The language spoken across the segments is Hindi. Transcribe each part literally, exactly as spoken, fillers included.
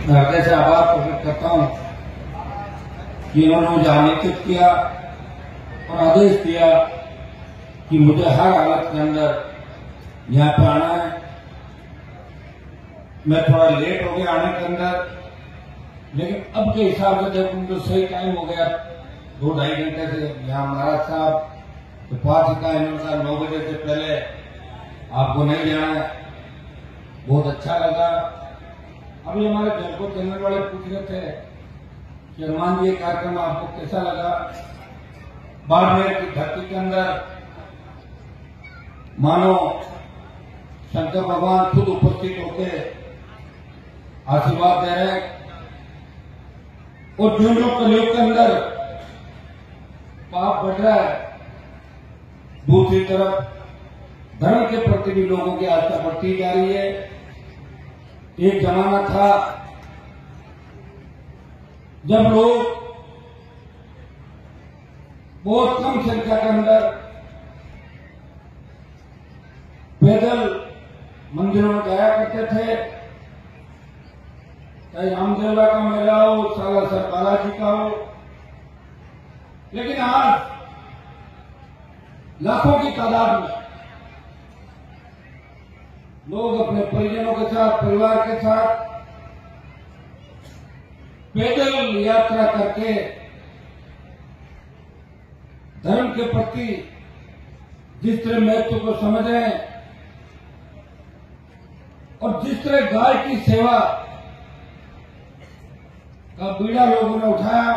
मैं हृदय से आभार प्रकट करता हूं कि इन्होंने मुझे आमंत्रित किया और आदेश दिया कि मुझे हर हालत के अंदर यहां पर आना है। मैं थोड़ा लेट हो गया आने के अंदर, लेकिन अब के हिसाब से देखूं तो सही टाइम हो गया। दो ढाई घंटे से यहाँ महाराज साहब तो पांच का इन्होंने नौ बजे से पहले आपको नहीं जाना है। बहुत अच्छा लगा। अभी हमारे घर को चैनल वाले पूछ रहे थे कि हनुमान जी कार्यक्रम आपको कैसा लगा। बाड़मेर की धरती के अंदर मानो शंकर भगवान खुद उपस्थित होकर आशीर्वाद दे रहे हैं और जो जो कलयुग के अंदर पाप बढ़ रहा है, दूसरी तरफ धर्म के प्रति भी लोगों की आस्था बढ़ती जा रही है। एक जमाना था जब लोग बहुत कम संख्या के अंदर पैदल मंदिरों में जाया करते थे, चाहे रामदेवरा का मेला हो, सालासर बालाजी का हो। लेकिन आज लाखों की तादाद में लोग अपने परिजनों के साथ, परिवार के साथ पैदल यात्रा करके धर्म के प्रति जिस तरह महत्व को समझ रहे हैं और जिस तरह गाय की सेवा का बीड़ा लोगों ने उठाया।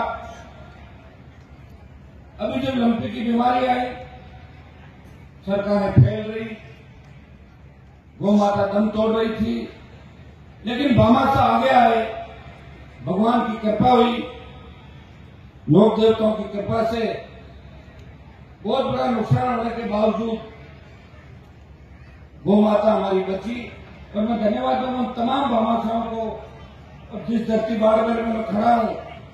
अभी जब लंपी की बीमारी आई, सरकारें फैल रही, गौ माता दम तोड़ रही थी, लेकिन भामाशाह आगे आए, भगवान की कृपा हुई, लोक देवताओं की कृपा से बहुत बड़ा नुकसान होने के बावजूद गौ माता हमारी बची। और मैं धन्यवाद दूंगा तमाम भामाशाहों को। और जिस धरती बाड़मेर में मैं खड़ा हूं,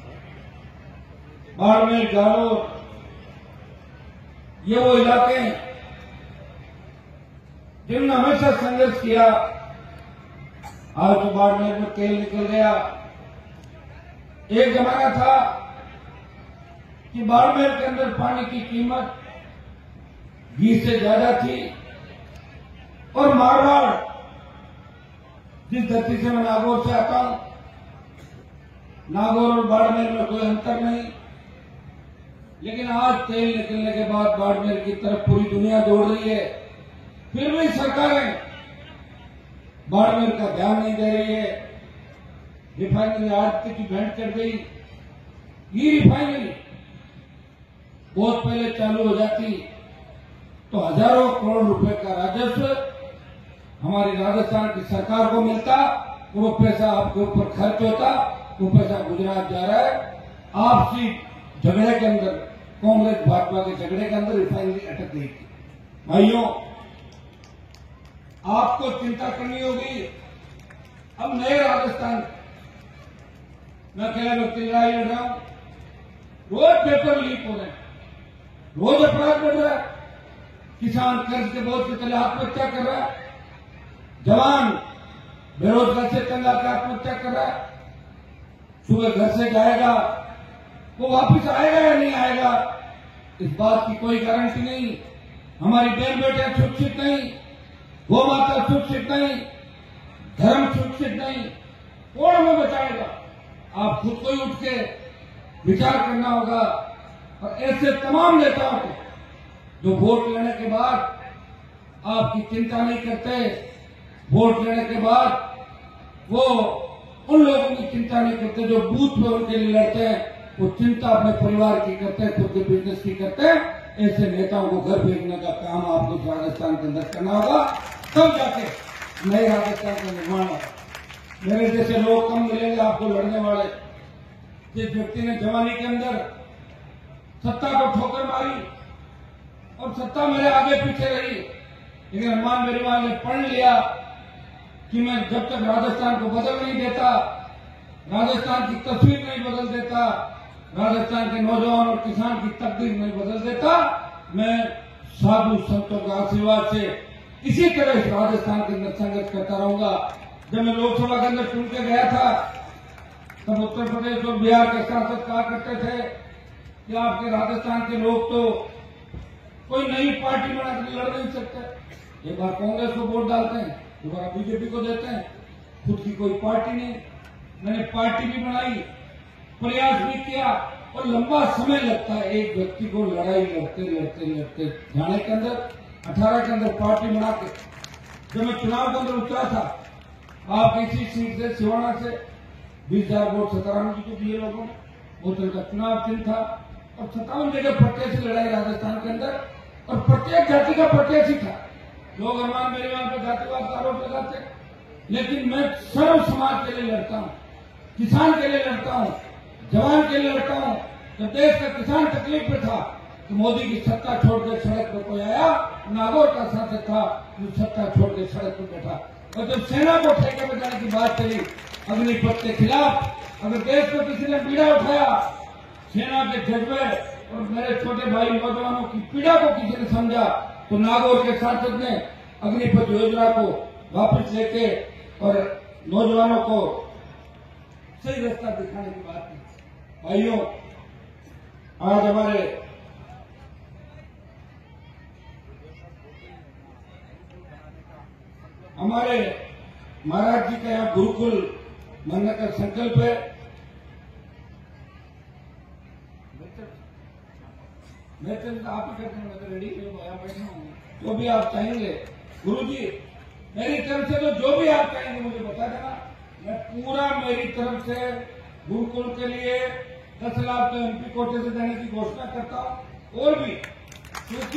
बाड़मेर, जालोर, ये वो इलाके हैं जिन्होंने हमेशा संघर्ष किया। आज तो बाड़मेर में तेल निकल गया। एक जमाना था कि बाड़मेर के अंदर पानी की कीमत बीस से ज्यादा थी और मारवाड़, जिस धरती से मैं नागौर से आता हूं, नागौर और बाड़मेर में कोई अंतर नहीं। लेकिन आज तेल निकलने के बाद बाड़मेर की तरफ पूरी दुनिया दौड़ रही है, फिर भी सरकारें बाड़मेर का ध्यान नहीं दे रही है। रिफाइनरी आज की भेंट कर गई। ये रिफाइनरी बहुत पहले चालू हो जाती तो हजारों करोड़ रुपए का राजस्व हमारी राजस्थान की सरकार को मिलता। वो पैसा आपके ऊपर खर्च होता, वो पैसा गुजरात जा रहा है। आपसी झगड़े के अंदर, कांग्रेस भाजपा के झगड़े के अंदर रिफाइनरी अटक गई थी। भाइयों, आपको चिंता करनी होगी। अब नए राजस्थान, मैं अकेला व्यक्ति लड़ाई लड़ रहा हूं, रोज पेपर लीक हो रहे हैं, रोज अपराध बढ़ रहा है। किसान कर्ज के बोझ के तले आत्महत्या कर रहा है, जवान बेरोजगार से तंगा कर आत्महत्या कर रहा है। सुबह घर से जाएगा, वो वापिस आएगा या नहीं आएगा, इस बात की कोई गारंटी नहीं। हमारी बहन बेटे सुरक्षित नहीं, गौ माता सुरक्षित नहीं, धर्म सुरक्षित नहीं, कौन हमें बचाएगा? आप खुद को ही उठ के विचार करना होगा। और ऐसे तमाम नेताओं को जो वोट लेने के बाद आपकी चिंता नहीं करते, वोट लेने के बाद वो उन लोगों की चिंता नहीं करते जो बूथ पे उनके लिए लड़ते हैं, वो चिंता अपने परिवार की करते हैं, खुद के बिजनेस की करते हैं। ऐसे नेताओं को घर भेजने का काम आपको राजस्थान के अंदर करना होगा, तब जाके नए राजस्थान का निर्माण होगा। मेरे जैसे लोग कम मिलेंगे आपको लड़ने वाले। जिस व्यक्ति ने जवानी के अंदर सत्ता को ठोकर मारी और सत्ता मेरे आगे पीछे रही, लेकिन हनुमान बेरीवाल ने पढ़ लिया कि मैं जब तक राजस्थान को बदल नहीं देता, राजस्थान की तस्वीर नहीं बदल देता, राजस्थान के नौजवान और किसान की तकदीर नहीं बदल देता, मैं साधु संतों के आशीर्वाद से इसी तरह राजस्थान के अंदर संघर्ष करता रहूंगा। जब मैं लोकसभा के अंदर चुन के गया था तब उत्तर प्रदेश और बिहार के सांसद कहा करते थे कि आपके राजस्थान के लोग तो कोई नई पार्टी बनाकर लड़ नहीं सकते। एक बार कांग्रेस को वोट डालते हैं, दोबारा बीजेपी को देते हैं, खुद की कोई पार्टी नहीं। मैंने पार्टी भी बनाई, प्रयास भी किया, और लंबा समय लगता है एक व्यक्ति को लड़ाई लड़ते लड़ते लड़ते जाने के अंदर। अठारह के अंदर पार्टी बना के जब मैं चुनाव के अंदर उतरा था, आप इसी सीट से सिवाना से बीस हजार वोट सताराम जी को दिए लोगों ने, होटल का चुनाव चिन्ह था, और सत्तावन जगह प्रत्याशी लड़ाई राजस्थान के अंदर, और प्रत्येक जाति का प्रत्याशी था। लोग हनुमान बेनीवाल पर जातिवाद का आरोप लगाते, लेकिन मैं सर्व समाज के लिए लड़ता हूं, किसान के लिए लड़ता हूं, जवान के लिए लड़ता हूं। जब देश का किसान तकलीफ में था तो मोदी की सत्ता छोड़कर सड़क पर कोई आया, नागौर का सांसद था जो सत्ता छोड़कर सड़क पर बैठा। और जब सेना को ठेके में जाने की बात चली अग्निपथ के खिलाफ, अगर देश में किसी ने पीड़ा उठाया, सेना के जज्बे और मेरे छोटे भाई नौजवानों की पीड़ा को किसी ने समझा, तो नागौर के सांसद ने अग्निपथ योजना को वापस लेके और नौजवानों को सही रास्ता दिखाने की बात की। भाइयों, आज हमारे हमारे महाराज जी का यहाँ गुरुकुल बनने का संकल्प है। मैं तो आप ही करते हैं, मैं तो रेडी यहाँ बैठा हूँ, जो भी आप चाहेंगे गुरु जी मेरी तरफ से, तो जो भी आप चाहेंगे मुझे बता देना। मैं पूरा मेरी तरफ से गुरुकुल के लिए दस लाख तो एमपी कोटे से देने की घोषणा करता हूँ, और भी क्योंकि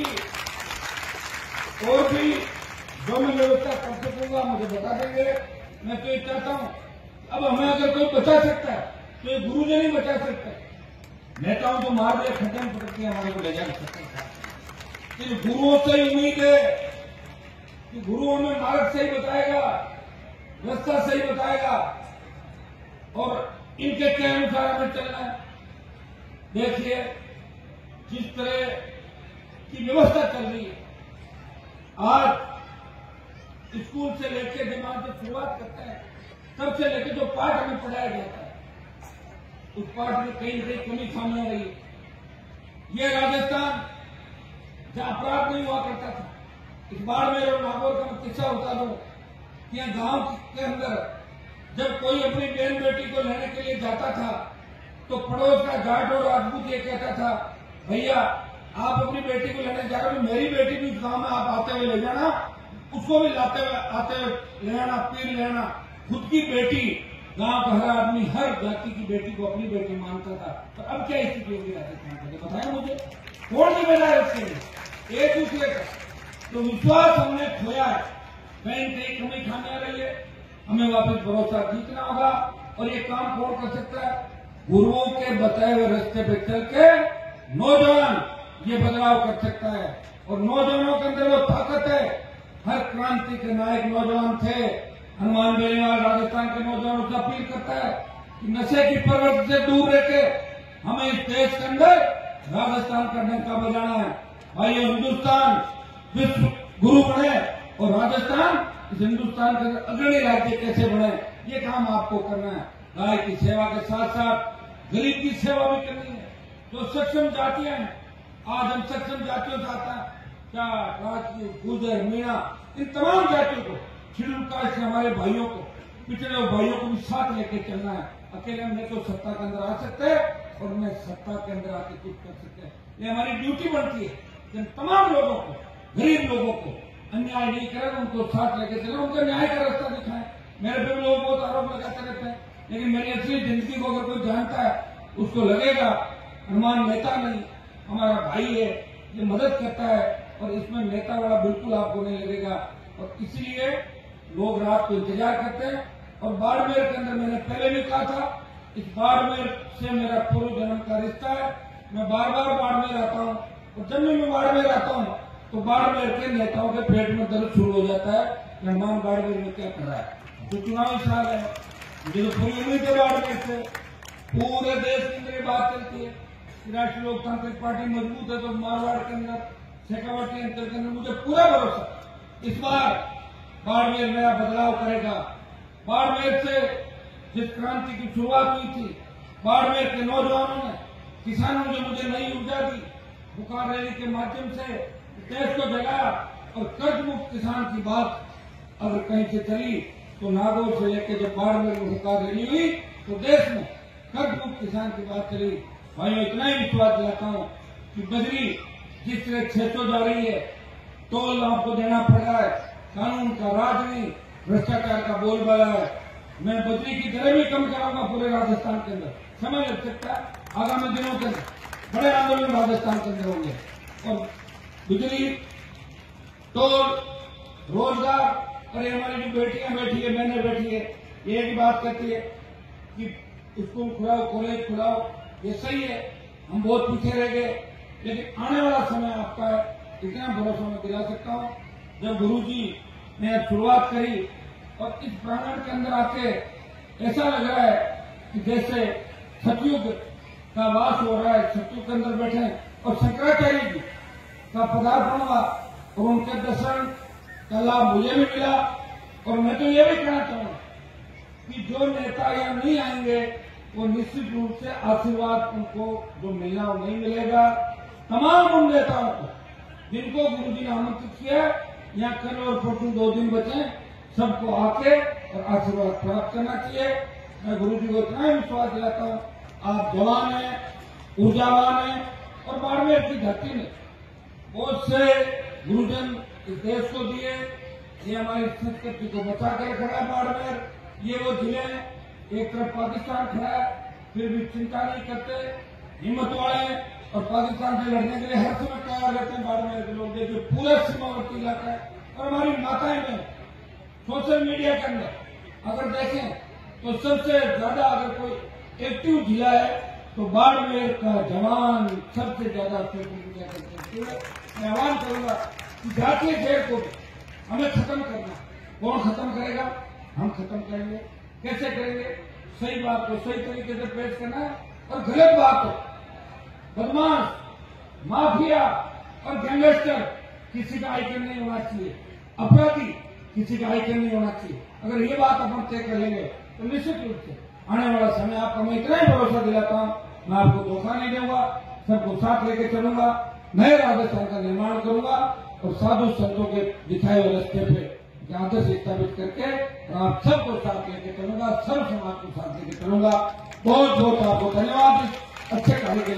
और भी जो मैं व्यवस्था कर सकूंगा मुझे बता देंगे। मैं तो ये चाहता हूँ, अब हमें अगर कोई बचा सकता है तो ये गुरु जी नहीं बचा सकते। नेताओं को मार दिया, खड्डे में पटक के हमारे को ले जा सकते हैं। गुरुओं से उम्मीद है कि गुरु हमें मार्ग सही बताएगा, रास्ता सही बताएगा, और इनके के अनुसार हमें चलना है। देखिए जिस तरह की व्यवस्था चल रही है, आज स्कूल से लेकर जब हम जब शुरुआत करते हैं तब से लेकर जो पाठ हमें पढ़ाया जाता है, उस पाठ में कहीं न कहीं कमी सामने आ रही है। ये राजस्थान जहां अपराध नहीं हुआ करता था, इस बार में नागौर का मैं किस्सा बता दूं कि यहाँ गांव के अंदर जब कोई अपनी बहन बेटी को लेने के लिए जाता था तो पड़ोस का जाट और राजपूत ये कहता था, भैया आप अपनी बेटी को लेने जा रहे हो, मेरी बेटी भी गांव में आप आते हुए ले जाना, उसको भी लाते हुए आते हुए ले आना, पीर ले आना। खुद की बेटी, गांव का हर आदमी हर जाति की बेटी को अपनी बेटी मानता था। तो अब क्या स्थिति होगी राजस्थान की, बताया मुझे, कौन जिम्मेदार है उसके लिए? एक दूसरे का तो विश्वास हमने खोया है, कहीं कहीं कमी खाने आ रही है, हमें वापस भरोसा जीतना होगा। और ये काम कौन कर सकता है? गुरुओं के बताए हुए रास्ते पे चल के नौजवान ये बदलाव कर सकता है, और नौजवानों के अंदर वो ताकत है। हर क्रांति के नायक नौजवान थे। हनुमान बेनीवाल राजस्थान के नौजवानों से अपील करता है कि नशे की प्रवृत्ति से दूर रहकर हमें इस देश के अंदर राजस्थान का डंका बजाना है। भाइयों, हिंदुस्तान विश्व गुरु बने और राजस्थान इस हिंदुस्तान के अग्रणी राज्य कैसे बने, ये काम आपको करना है। गाय की सेवा के साथ साथ गरीब की सेवा भी करनी है। जो सक्षम जातियां हैं, आज हम सक्षम जातियों से आता है, क्या राजपूत, गुर्जर, मीणा, इन तमाम जातियों को, शेड्यूल कास्ट के हमारे भाइयों को, पिछड़े हुए भाइयों को भी साथ लेके चलना है। अकेले हम नहीं तो सत्ता के अंदर आ सकते हैं और उन्हें सत्ता के अंदर आके कुछ कर सकते हैं। ये हमारी ड्यूटी बनती है कि तमाम लोगों को, गरीब लोगों को अन्याय नहीं करें, उनको साथ लेके चले, उनको न्याय का रास्ता दिखाएं। मेरे पे लोग बहुत आरोप लगाते रहते हैं, लेकिन मेरी असली जिंदगी को अगर कोई जानता है उसको लगेगा हनुमान नेता नहीं, हमारा भाई है, ये मदद करता है, और इसमें नेता वाला बिल्कुल आपको नहीं लगेगा। और इसलिए लोग रात को इंतजार करते हैं। और बाड़मेर के अंदर मैंने पहले भी कहा था, इस बाड़मेर से मेरा पूर्व जन्म का रिश्ता है। मैं बार बार बाड़मेर आता हूँ, और जब भी मैं बाड़मेर आता हूँ तो बाड़मेर के नेताओं के पेट में दर्द शुरू हो जाता है कि हनुमान बाड़मेर में क्या कर रहा है। तो चुनावी साल है, मुझे तो पूरी उम्मीद है बाड़मेर से। पूरे देश के अंदर ये बात चलती है कि राष्ट्रीय लोकतांत्रिक पार्टी मजबूत है, तो मारवाड़ के अंदर, शेखावटी अंचल के अंदर मुझे पूरा भरोसा इस बार बाड़मेर नया बदलाव करेगा। बाड़मेर से जिस क्रांति की शुरुआत हुई थी, बाड़मेर के नौजवानों ने, किसानों ने मुझे नई ऊर्जा दी। बुखार रैली के माध्यम से देश को जगाया और कर्ज मुक्त किसान की बात अगर कहीं से चली तो नागौर से लेकर जब बाड़मेर में बुखार रैली हुई तो देश में कर्ज मुक्त किसान की बात चली। भाइयों, इतना ही विश्वास दिलाता हूँ कि बजरी जिस तरह छह सौ जा रही है, टोल आपको देना पड़ रहा है, कानून का राज नहीं, भ्रष्टाचार का बोलबाला है। मैं बजरी की दरें भी कम कराऊंगा पूरे राजस्थान के अंदर। समय लग सकता है, आगामी दिनों के अंदर बड़े आंदोलन राजस्थान के अंदर होंगे। और बिजली, टोल, रोजगार, और हमारी जो बेटियां बैठी है, बहनें बैठी है, ये एक बात कहती है कि स्कूल खुलाओ, कॉलेज खुलाओ, ये सही है, हम बहुत पीछे रह गए, लेकिन आने वाला समय आपका है, इतना भरोसा मैं दिला सकता हूँ। जब गुरुजी ने शुरुआत करी और इस प्रांगण के अंदर आके ऐसा लग रहा है कि जैसे सतयुग का वास हो रहा है, सतयुग के अंदर बैठे और शंकराचार्य जी का पदार्पण हुआ और उनके दर्शन का लाभ मुझे भी मिला। और मैं तो ये भी कहना चाहूंगा कि जो नेता यहाँ नहीं आएंगे वो निश्चित रूप से आशीर्वाद उनको जो मिलना वो नहीं मिलेगा। तमाम उन नेताओं को जिनको गुरुजी ने आमंत्रित किया, यहाँ कल और परसों दो दिन बचे, सबको आके और आशीर्वाद प्राप्त करना चाहिए। मैं गुरुजी को इतना ही विश्वास दिलाता हूँ, आप जवान हैं, ऊर्जावान हैं और बाड़मेर की धरती ने बहुत से गुरुजन इस देश को दिए। ये हमारी संस्कृति को बचा कर रख रहा है बाड़मेर। ये वो जिले हैं, एक तरफ पाकिस्तान खड़ा है, फिर भी चिंता नहीं करते, हिम्मत वाले और पाकिस्तान से लड़ने के लिए हर समय तैयार रहते हैं। बाड़मेर के लोग देखिए, पूरे सीमावर्ती इलाका है। और हमारी माताएं में सोशल मीडिया के अंदर अगर देखें तो सबसे ज्यादा अगर कोई एक्टिव जिला है तो बाड़मेर का जवान सबसे ज्यादा सोशल मीडिया करते हैं। मैं आह्वान करूंगा कि जातीय खेल को हमें खत्म करना। कौन खत्म करेगा? हम खत्म करेंगे। कैसे करेंगे? सही बात को सही तरीके से पेश करना है और गलत बात को, बदमाश, माफिया और गैंगस्टर किसी का आइकन नहीं होना चाहिए, अपराधी किसी का आइकन नहीं होना चाहिए। अगर ये बात अपन तय कर लेंगे तो निश्चित रूप से आने वाला समय आपको मैं इतना ही भरोसा दिलाता हूँ, मैं आपको धोखा नहीं दूंगा, सबको साथ लेके चलूंगा, नए राजस्थान का निर्माण करूंगा और साधु संतों के दिखाए हुए रास्ते पे आदर्श स्थापित करके और आप सबको साथ लेके चलूंगा, सब समाज को साथ लेके चलूंगा। बहुत बहुत आपको धन्यवाद अच्छे कार्य के लिए।